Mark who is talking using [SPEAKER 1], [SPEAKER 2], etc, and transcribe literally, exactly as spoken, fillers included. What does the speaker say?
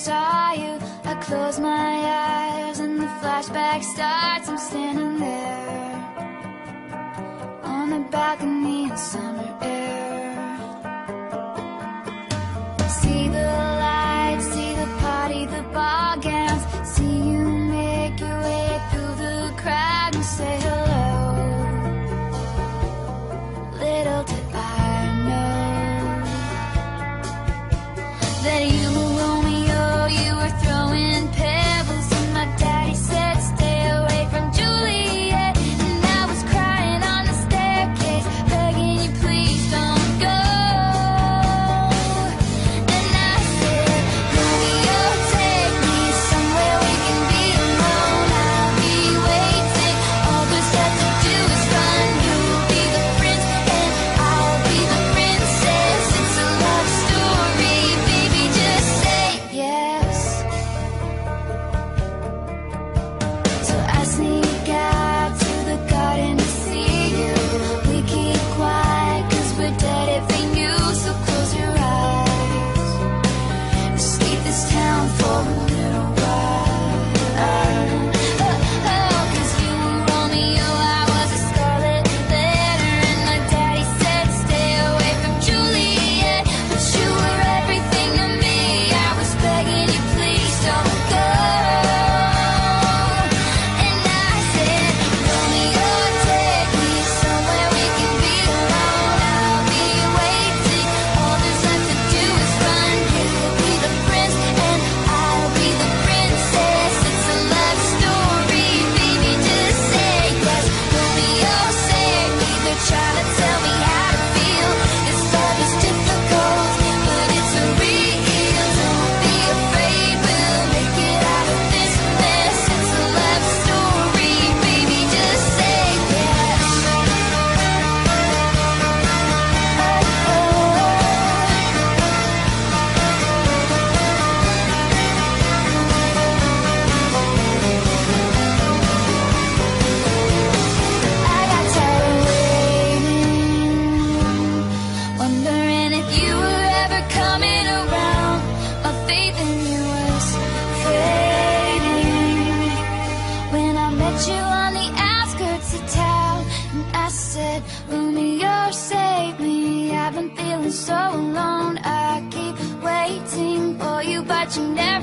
[SPEAKER 1] saw you, I close my eyes and the flashback starts. I'm standing there on the balcony in summer air. See the lights, see the party, the ball gowns. See you make your way through the crowd and say hello. Little did I know that you were Romeo, you were throwing pebbles, and my daddy said stay away from Juliet. And I was crying on the staircase, begging you please don't go. And I said, Romeo, take me somewhere we can be alone. I'll be waiting, all there's left to do is run. You'll be the prince and I'll be the princess. It's a love story, baby, just say yes. So I sneak out to the garden to see you. We keep quiet cause we're dead if we knew. So close your eyes, escape this town for a little while. Oh, oh, cause you were Romeo, I was a scarlet letter, and my daddy said stay away from Juliet. But you were everything to me, I was begging you please don't go. And I said, Romeo, take me somewhere we can be alone. I'll be waiting, all there's left to do is run. You'll be the prince and I'll be the princess. It's a love story, baby, just say yes. Romeo, save me, they're trying to tell me how to feel. This love is difficult, but it's a real. Don't be afraid, we'll make it out of this mess. It's a love story, baby, just say yes. Oh, I got tired of waiting, wondering if you were ever coming around. My faith in you was fading when I met you on the outskirts of town. And I said, Romeo, save me, I've been feeling so alone. I keep waiting for you, but you never